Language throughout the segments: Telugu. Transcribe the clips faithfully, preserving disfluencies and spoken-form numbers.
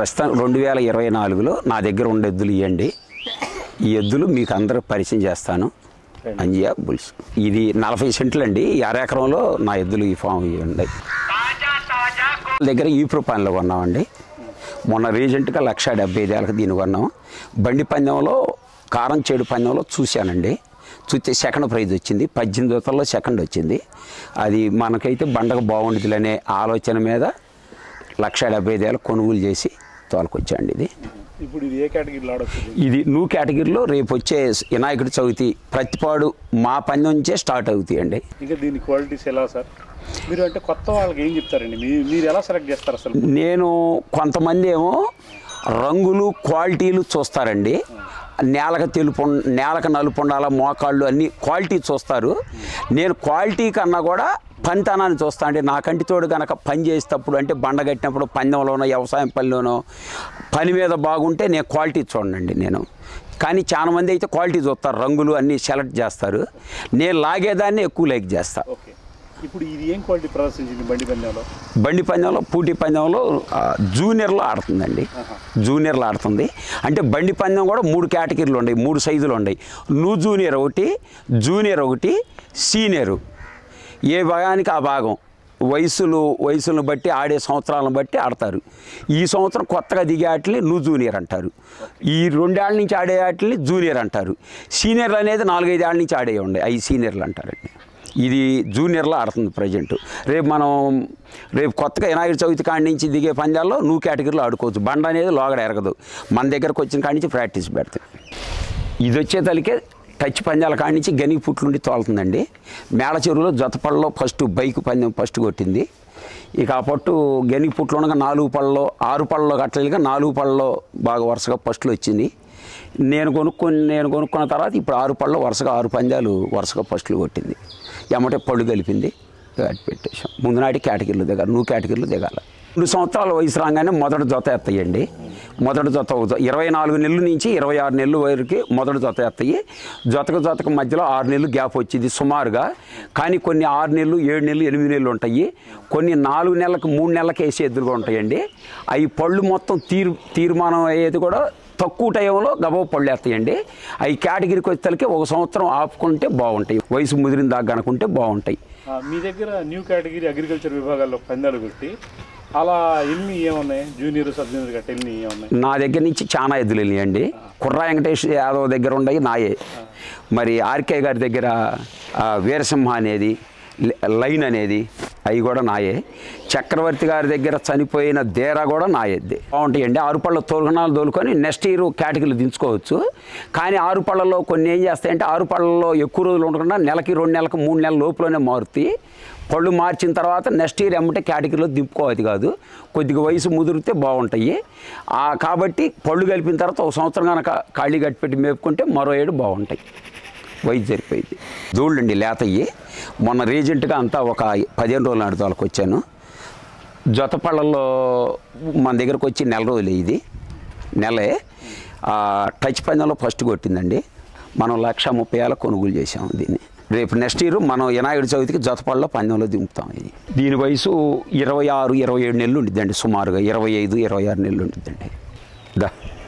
ప్రస్తుతం రెండు వేల ఇరవై నాలుగులో నా దగ్గర ఉండే ఎద్దులు ఇవ్వండి. ఈ ఎద్దులు మీకు అందరూ పరిచయం చేస్తాను. అంజియా బుల్స్ ఇది నలభై సెంట్లు అండి. ఈ అర ఎకరంలో నా ఎద్దులు ఈ ఫామ్ ఇవ్వండి. దగ్గర ఈప్రో పనిలో కొన్నామండి. మొన్న రీసెంట్గా లక్ష డెబ్బై ఐదు ఏళ్ళకి దీన్ని కొన్నాం. బండి పందెంలో కారం చేడు పందెంలో చూశానండి. చూస్తే సెకండ్ ప్రైజ్ వచ్చింది. పద్దెనిమిది వందలలో సెకండ్ వచ్చింది. అది మనకైతే బండకు బాగుంటుంది అనే ఆలోచన మీద లక్ష డెబ్బై ఐదు ఏళ్ళకి కొనుగోలు చేసి తోలుకొచ్చాండి. ఇది ఇప్పుడు ఇది ఏ కేటగిరీలో ఆడొచ్చు? ఇది న్యూ కేటగిరీలో రేపు వచ్చే వినాయకుడి చవితి ప్రతిపాడు మా పని నుంచే స్టార్ట్ అవుతాయండి. ఇంకా దీని క్వాలిటీస్ ఎలా సార్? మీరు అంటే కొత్త వాళ్ళకి ఏం చెప్తారండి? మీరు మీరు ఎలా సెలెక్ట్ చేస్తారు అసలు? నేను కొంతమంది ఏమో రంగులు క్వాలిటీలు చూస్తారండి. నేలకు తెలుపు నేలకు నలుపు ఉండాల, మోకాళ్ళు అన్ని క్వాలిటీ చూస్తారు. నేను క్వాలిటీ కన్నా కూడా పనితనాన్ని చూస్తా అండి. నా కంటితోడు కనుక పని చేసేటప్పుడు అంటే బండ కట్టినప్పుడు పందెంలోనో వ్యవసాయం పనిలోనో పని మీద బాగుంటే నేను క్వాలిటీ చూడండి నేను. కానీ చాలా మంది అయితే క్వాలిటీ చూస్తారు, రంగులు అన్నీ సెలెక్ట్ చేస్తారు. నేను లాగేదాన్ని ఎక్కువ లైక్ చేస్తా. ఓకే, ఇప్పుడు ఇది ఏం క్వాలిటీ ప్రదర్శించింది బండి పందెంలో? బండి పందెంలో పూటీ పందెంలో జూనియర్లో ఆడుతుందండి. జూనియర్లో ఆడుతుంది. అంటే బండి పందెం కూడా మూడు కేటగిరీలు ఉన్నాయి, మూడు సైజులు ఉన్నాయి. నూ జూనియర్ ఒకటి, జూనియర్ ఒకటి, సీనియరు. ఏ భాగానికి ఆ భాగం వయసులు వయసులను బట్టి ఆడే సంవత్సరాలను బట్టి ఆడతారు. ఈ సంవత్సరం కొత్తగా దిగే ఆటల్ని నూ జూనియర్ అంటారు. ఈ రెండేళ్ల నుంచి ఆడే ఆటల్ని జూనియర్ అంటారు. సీనియర్లు అనేది నాలుగైదేళ్ల నుంచి ఆడే ఉండే అవి సీనియర్లు అంటారండి. ఇది జూనియర్లో ఆడుతుంది ప్రజెంట్. రేపు మనం రేపు కొత్తగా వినాయక చవితి కాడి నుంచి దిగే పందాల్లో నూ కేటగిరీలో ఆడుకోవచ్చు. బండ అనేది లోగడ ఎరగదు. మన దగ్గరకు వచ్చిన కాడి నుంచి ప్రాక్టీస్ పెడతాయి. ఇది వచ్చేతలికే టచ్ పందాల కాడి నుంచి గని పుట్లుండి తోలుతుందండి. మేళ చెరువులో జతపళ్ళలో ఫస్ట్ బైక్ పందెం ఫస్ట్ కొట్టింది. ఇక ఆ పట్టు గని పుట్లు ఉండగా నాలుగు పళ్ళలో ఆరు పళ్ళలో కట్టలేక నాలుగు పళ్ళలో బాగా వరుసగా ఫస్ట్లు వచ్చింది. నేను కొనుక్కొని నేను కొనుక్కున్న తర్వాత ఇప్పుడు ఆరు పళ్ళలో వరుసగా ఆరు పందాలు వరుసగా ఫస్ట్లు కొట్టింది. ఎమ్మటే పళ్ళు కలిపింది, పెట్టేసాం. ముందు నాటి కేటగిరీలు దిగాలి, నువ్వు కేటగిరీలు దిగాలి. రెండు సంవత్సరాల వయసు రాగానే మొదటి జత ఎత్తాయండి. మొదటి జత ఇరవై నాలుగు నెలల నుంచి ఇరవై ఆరు నెలల వరకు మొదటి జత ఎత్తాయి. జతకు జతకు మధ్యలో ఆరు నెలలు గ్యాప్ వచ్చింది సుమారుగా. కానీ కొన్ని ఆరు నెలలు ఏడు నెలలు ఎనిమిది నెలలు ఉంటాయి. కొన్ని నాలుగు నెలలకు మూడు నెలలకు వేసే ఎద్దులుగా ఉంటాయండి. అవి పళ్ళు మొత్తం తీరు తీర్మానం అయ్యేది కూడా తక్కువ టైంలో గబవ పళ్ళు వేస్తాయండి. అవి కేటగిరీకి వచ్చేసరికి ఒక సంవత్సరం ఆపుకుంటే బాగుంటాయి. వయసు ముదిరిన దాకా అనుకుంటే బాగుంటాయి. మీ దగ్గర న్యూ కేటగిరీ అగ్రికల్చర్ విభాగాల్లో పందాలు పెట్టి అలా ఎన్ని ఏమున్నాయి? జూనియర్ సబ్ జూనియర్ గట్ట ఎన్ని ఏమున్నాయి? నా దగ్గర నుంచి చాలా ఎద్దులు వెళ్ళినాయండి. కుర్రా వెంకటేష్ యాదవ్ దగ్గర ఉన్నాయి నాయే. మరి ఆర్కే గారి దగ్గర వీరసింహ అనేది లైన్ అనేది అవి కూడా నాయే. చక్రవర్తి గారి దగ్గర చనిపోయిన దేరా కూడా నాయద్ది. బాగుంటాయండి. ఆరు పళ్ళ తోలుగుణాలు తోలుకొని నెక్స్ట్ ఇయర్ కేటగిరీలు దించుకోవచ్చు. కానీ ఆరు పళ్ళలో కొన్ని ఏం చేస్తాయంటే ఆరు పళ్ళలో ఎక్కువ రోజులు ఉండకుండా నెలకి రెండు నెలలకు మూడు నెలల లోపులోనే మారుతాయి. పళ్ళు మార్చిన తర్వాత నెక్స్ట్ ఇయర్ ఎమ్మటే కేటగిరీలో దింపుకోవాలి కాదు. కొద్దిగా వయసు ముదిరితే బాగుంటాయి. కాబట్టి పళ్ళు కలిపిన తర్వాత ఒక సంవత్సరం కనుక ఖాళీ కట్టిపెట్టి మేపుకుంటే మరో ఏడు బాగుంటాయి. వయసు సరిపోయింది. దూళ్ళండి లేతయ్యి. మొన్న రీజెంట్గా అంతా ఒక పదిహేను రోజుల నాటి తోలకు వచ్చాను. జత పళ్ళల్లో మన దగ్గరకు వచ్చి నెల రోజులు ఇది నెలే. టచ్ పందెంలో ఫస్ట్ కొట్టిందండి. మనం లక్ష ముప్పై ఏళ్ళ కొనుగోలు చేసాము దీన్ని. రేపు నెక్స్ట్ ఇయర్ మనం వినాయకుడి చవితికి జతపళ్ళలో పందెంలో దింపుతాం. ఇది దీని వయసు ఇరవై ఆరు ఇరవై ఏడు నెలలు ఉండిద్దండి. సుమారుగా ఇరవై ఐదు ఇరవై ఆరు నెలలు ఉండిద్దండి. దా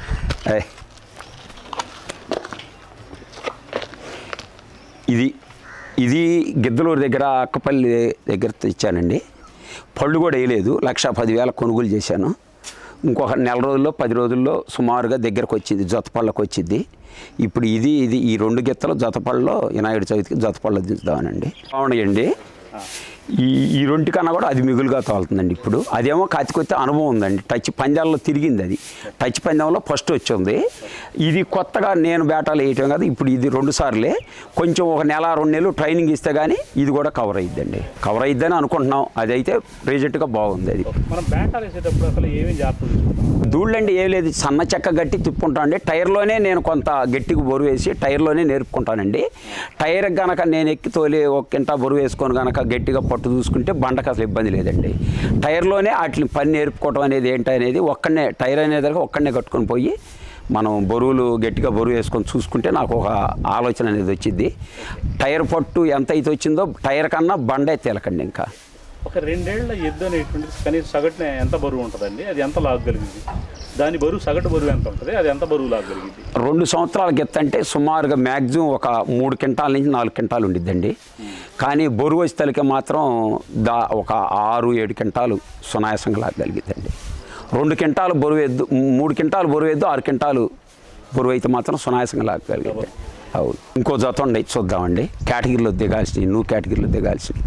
ఇది ఇది గిద్దలూరు దగ్గర అక్కపల్లి దగ్గర తెచ్చానండి. పళ్ళు కూడా వేయలేదు. లక్ష పదివేల కొనుగోలు చేశాను. ఇంకొక నెల రోజుల్లో పది రోజుల్లో సుమారుగా దగ్గరకు వచ్చింది, జతపళ్ళకు వచ్చింది. ఇప్పుడు ఇది ఇది ఈ రెండు గిత్తలు జతపళ్ళలో వినాయకుడి చవితికి జతపళ్ళలో దించుదామనండి. బాగున్నాయండి. ఈ ఈ రెండు కన్నా కూడా అది మిగులుగా తోలుతుందండి. ఇప్పుడు అదేమో కాతికొత్తే అనుభవం ఉందండి. టచ్ పందాల్లో తిరిగింది. అది టచ్ పందెంలో ఫస్ట్ వచ్చింది. ఇది కొత్తగా నేను బేటాలు వేయటం కదా. ఇప్పుడు ఇది రెండు సార్లే. కొంచెం ఒక నెల రెండు నెలలు ట్రైనింగ్ ఇస్తే కానీ ఇది కూడా కవర్ అయిద్దండి. కవర్ అయిద్దని అనుకుంటున్నాం. అదైతే రీజెంట్గా బాగుంది. అది మనం బేటాలు వేసేటప్పుడు అసలు ఏమేమి జాగ్రత్తలు దూళ్ళండి ఏం లేదు. సన్న చెక్క గట్టి తిప్పుకుంటానండి. టైర్లోనే నేను కొంత గట్టికి బరువు వేసి టైర్లోనే నేర్పుకుంటానండి. టైర్ కనుక నేను ఎక్కి తోలి ఒక కింటా బరువు వేసుకొని కనుక గట్టిగా పట్టు చూసుకుంటే బండకు అసలు ఇబ్బంది లేదండి. టైర్లోనే వాటిని పని నేర్పుకోవడం అనేది ఏంటి అనేది ఒక్కడనే టైర్ అనేది ఒక్కడనే కట్టుకొని పోయి మనం బరువులు గట్టిగా బరువు వేసుకొని చూసుకుంటే నాకు ఒక ఆలోచన అనేది వచ్చింది. టైర్ పట్టు ఎంత అయితే వచ్చిందో టైర్ కన్నా బండే తేలకండి. ఇంకా ఒక రెండేళ్ల ఎద్దు అనేటువంటిది కనీసం సగటున ఎంత బరువు ఉంటుందండి? అది ఎంత లాగగలిగింది? దాని బరువు సగటు బరువు ఎంత ఉంటుంది, అది ఎంత బరువు లాగలిగింది? రెండు సంవత్సరాల గిత్త అంటే సుమారుగా మ్యాక్సిమం ఒక మూడు క్వింటాల నుంచి నాలుగు క్వింటాలు ఉండిద్దండి. కానీ బరువు వచ్చేతలకి మాత్రం దా ఒక ఆరు ఏడు క్వింటాలు సునాయాసంగా లాగలిగిద్దండి. రెండు క్వింటాలు బరువు ఎద్దు, మూడు క్వింటాలు బరువు ఎద్దు, ఆరు క్వింటాలు బరువు అయితే మాత్రం సునాయాసంగా లాగలిగిద్దండి. అవును. ఇంకో జత ఉండి చూద్దామండి, కేటగిరీలో దిగాల్సినవి, నువ్వు కేటగిరీలో దిగాల్సినవి.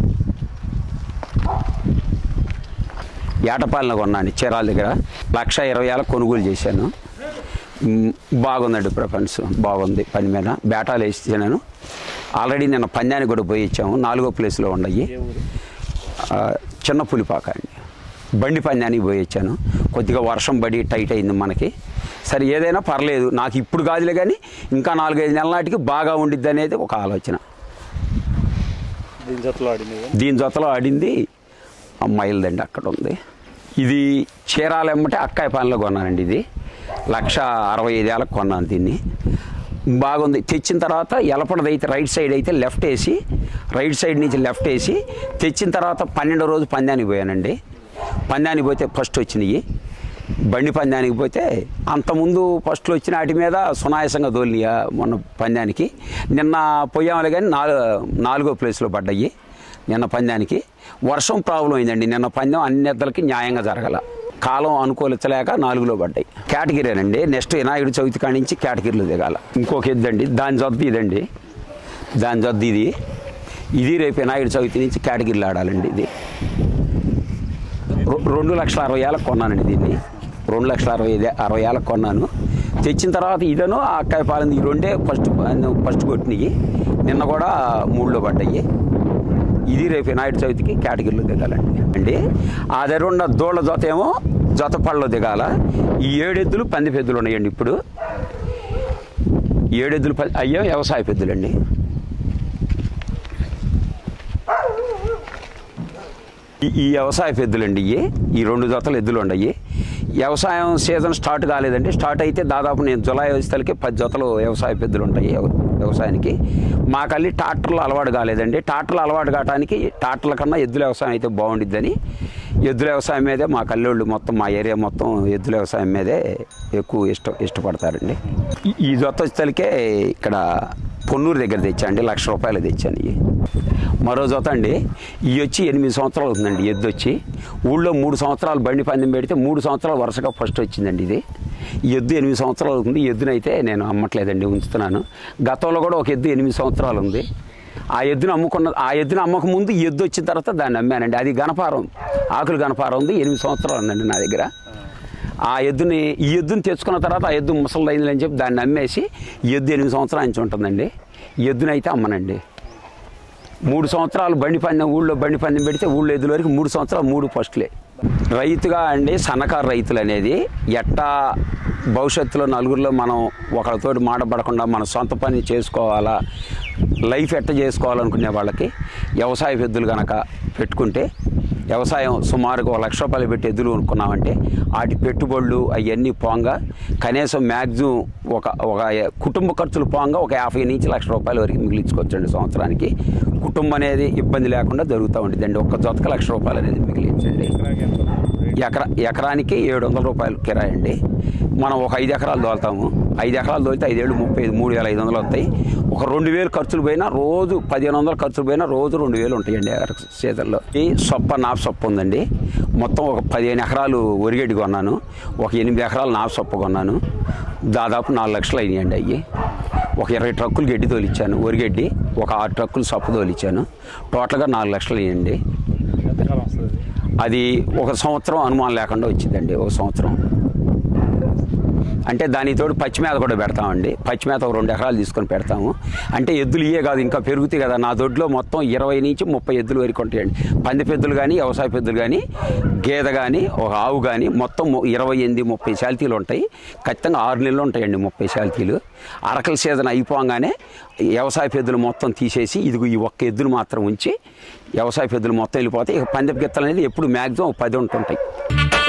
ఏటపాలెన కొన్నాను చీరాల దగ్గర, లక్ష ఇరవై ఏళ్ళ కొనుగోలు చేశాను. బాగుందండి, ప్రపంచ బాగుంది. పని మీద బేటాలు వేసాను. ఆల్రెడీ నిన్న పందానికి కూడా పోయి ఇచ్చాము, నాలుగో ప్లేస్లో ఉన్నాయి. చిన్న పులిపాక అండి, బండి పందానికి పోయి ఇచ్చాను. కొద్దిగా వర్షం పడి టైట్ అయింది మనకి. సరే ఏదైనా పర్లేదు, నాకు ఇప్పుడు కాదులే కానీ ఇంకా నాలుగైదు నెలల నాటికి బాగా ఉండిద్ది అనేది ఒక ఆలోచన. దీని జతలో ఆడింది దీని జతలో ఆడింది అమ్మాయిలదండి, అక్కడ ఉంది. ఇది చీరాల ఎమ్మటే అక్కాయపాలెంలో కొన్నానండి. ఇది లక్ష అరవై ఐదు ఏళ్ళకి కొన్నాను దీన్ని. బాగుంది. తెచ్చిన తర్వాత ఎలపడది అయితే రైట్ సైడ్ అయితే లెఫ్ట్ వేసి, రైట్ సైడ్ నుంచి లెఫ్ట్ వేసి తెచ్చిన తర్వాత పన్నెండో రోజు పందానికి పోయానండి. పందానికి పోతే ఫస్ట్ వచ్చినాయి. బండి పందానికి పోతే అంతకుముందు ఫస్ట్లో వచ్చిన వాటి మీద సునాయాసంగా దోలినాయా మొన్న పందానికి. నిన్న పోయామలే కానీ నాలుగు నాలుగో ప్లేస్లో పడ్డాయి నిన్న పందానికి. వర్షం ప్రాబ్లం అయిందండి నిన్న పందెం, అన్ని ఎద్దలకి న్యాయంగా జరగల, కాలం అనుకూలించలేక నాలుగులో పడ్డాయి. కేటగిరీనండి. నెక్స్ట్ వినాయకుడి చవితి కాడి నుంచి కేటగిరీలో దిగాల. ఇంకొక ఎద్దండి, దాని జద్దు ఇదండి, దాని జద్దు ఇది. ఇది రేపు వినాయకుడి చవితి నుంచి కేటగిరీలో ఆడాలండి. ఇది రెండు లక్షల అరవై ఏళ్ళకి కొన్నానండి దీన్ని. రెండు లక్షల అరవై ఐదు అరవై ఏళ్ళకి కొన్నాను. తెచ్చిన తర్వాత ఇదను ఆ అక్కాయపాలెం ఈ రెండే ఫస్ట్ ఫస్ట్ కొట్టినవి. నిన్న కూడా మూడులో పడ్డాయి. ఇది రేపు వినాయకుడి చవితికి కేటగిరీలో దిగాలండి అండి. ఆ దగ్గర ఉన్న దూళ్ళ జత ఏమో జత పళ్ళలో దిగాల. ఈ ఏడెద్దులు పంది పెద్దలు ఉన్నాయండి. ఇప్పుడు ఏడెద్దులు ప అయ్యో వ్యవసాయ పెద్దలండి. ఈ వ్యవసాయ పెద్దలండి ఇవి. ఈ రెండు జతలు ఎద్దులు ఉన్నాయి. వ్యవసాయం సీజన్ స్టార్ట్ కాలేదండి. స్టార్ట్ అయితే దాదాపు నేను జులై వచ్చేసరికి పది జతలు వ్యవసాయ పెద్దలు ఉంటాయి వ్యవసాయానికి. మాకల్లి ట్రాక్టర్లు అలవాటు కాలేదండి. ట్రాక్టర్లు అలవాటు కావడానికి ట్రాక్టర్ల కన్నా ఎద్దుల వ్యవసాయం అయితే బాగుండిద్దని ఎద్దుల వ్యవసాయం మీదే మా కల్లోళ్ళు మొత్తం, మా ఏరియా మొత్తం ఎద్దుల వ్యవసాయం మీదే ఎక్కువ ఇష్ట ఇష్టపడతారండి. ఈ జత వచ్చేసరికే ఇక్కడ పొన్నూరు దగ్గర తెచ్చాండి, లక్ష రూపాయలు తెచ్చాను. ఇవి మరో జత అండి. ఇవి వచ్చి ఎనిమిది సంవత్సరాలు అవుతుందండి. ఎద్దు వచ్చి ఊళ్ళో మూడు సంవత్సరాలు బండి పందెం పెడితే మూడు సంవత్సరాలు వరుసగా ఫస్ట్ వచ్చిందండి. ఇది ఈ ఎద్దు ఎనిమిది సంవత్సరాలు అవుతుంది. ఈ ఎద్దునైతే నేను అమ్మట్లేదండి, ఉంచుతున్నాను. గతంలో కూడా ఒక ఎద్దు ఎనిమిది సంవత్సరాలు ఉంది. ఆ ఎద్దును అమ్ముకున్న ఆ ఎద్దును అమ్మక ముందు ఈ ఎద్దు వచ్చిన తర్వాత దాన్ని అమ్మానండి. అది గణపారం, ఆకులు గణపారం ఉంది. ఎనిమిది సంవత్సరాలు ఉందండి నా దగ్గర. ఆ ఎద్దుని ఈ ఎద్దుని తెచ్చుకున్న తర్వాత ఆ ఎద్దు ముసలిదైంది అని చెప్పి దాన్ని అమ్మేసి ఈ ఎద్దు ఎనిమిది సంవత్సరాల నుంచి ఉంటుందండి. ఈ ఎద్దునైతే అమ్మనండి. మూడు సంవత్సరాలు బండి పందెం ఊళ్ళో బండి పందెం పెడితే ఊళ్ళో ఎద్దుల వరకు మూడు సంవత్సరాలు మూడు ఫస్ట్లే. రైతుగా అండి సన్నకారు రైతులు అనేది ఎట్టా భవిష్యత్తులో నలుగురిలో మనం ఒకరితోటి మాటపడకుండా మన సొంత పని చేసుకోవాలా, లైఫ్ ఎట్ట చేసుకోవాలనుకునే వాళ్ళకి వ్యవసాయ పెద్దలు కనుక పెట్టుకుంటే, వ్యవసాయం సుమారుగా ఒక లక్ష రూపాయలు పెట్టి ఎద్దులు కొనుక్కున్నామంటే వాటి పెట్టుబడులు అవన్నీ పోంగా కనీసం మ్యాక్సిమం ఒక ఒక కుటుంబ ఖర్చులు పోంగా ఒక యాభై నుంచి లక్ష రూపాయల వరకు మిగిలించుకోవచ్చండి సంవత్సరానికి. కుటుంబం అనేది ఇబ్బంది లేకుండా జరుగుతూ ఉంటుందండి. ఒక్క జతక లక్ష రూపాయలు అనేది మిగిలించండి. ఎకరా ఎకరానికి ఏడు వందల రూపాయలు కిరాయి అండి. మనం ఒక ఐదు ఎకరాలు దోలుతాము. ఐదు ఎకరాలు దోలితే ఐదేళ్ళు ముప్పై ఐదు మూడు వేల ఐదు వందలు వస్తాయి. ఒక రెండు వేలు ఖర్చులు పోయినా రోజు పదిహేను వందలు ఖర్చులు పోయినా రోజు రెండు వేలు ఉంటాయండి సీజన్లో. ఈ సొప్ప నాపు సొప్ప ఉందండి. మొత్తం ఒక పదిహేను ఎకరాలు వరిగడ్డి కొన్నాను, ఒక ఎనిమిది ఎకరాలు నాపు సొప్ప కొన్నాను. దాదాపు నాలుగు లక్షలు అయినాయండి అవి. ఒక ఇరవై ట్రక్కులు గడ్డి తోలిచ్చాను వరిగడ్డి, ఒక ఆరు ట్రక్కులు సొప్ప తోలిచ్చాను. టోటల్గా నాలుగు లక్షలు అయ్యండి. అది ఒక సంవత్సరం అనుమానం లేకుండా వచ్చిందండి. ఒక సంవత్సరం అంటే దానితోడు పచ్చిమేత కూడా పెడతామండి. పచ్చిమేత ఒక రెండు ఎకరాలు తీసుకొని పెడతాము. అంటే ఎద్దులు ఇవే కాదు, ఇంకా పెరుగుతాయి కదా. నా దొడ్లో మొత్తం ఇరవై నుంచి ముప్పై ఎద్దులు వరకు ఉంటాయండి. పంది పెద్దలు కానీ, వ్యవసాయ పెద్దలు కానీ, గేదె కానీ, ఒక ఆవు కానీ మొత్తం ఇరవై ఎనిమిది ముప్పై శాల్తీలు ఉంటాయి. ఖచ్చితంగా ఆరు నెలలు ఉంటాయండి ముప్పై శాల్తీలు. అరకల సీజన్ అయిపోగానే వ్యవసాయ పెద్దలు మొత్తం తీసేసి ఇదిగో ఈ ఒక్క ఎద్దులు మాత్రం ఉంచి వ్యవసాయ పెద్దలు మొత్తం వెళ్ళిపోతాయి. ఇక పందెపు గిత్తలు అనేది ఎప్పుడు మ్యాక్సిమం పది ఉంటుంటాయి.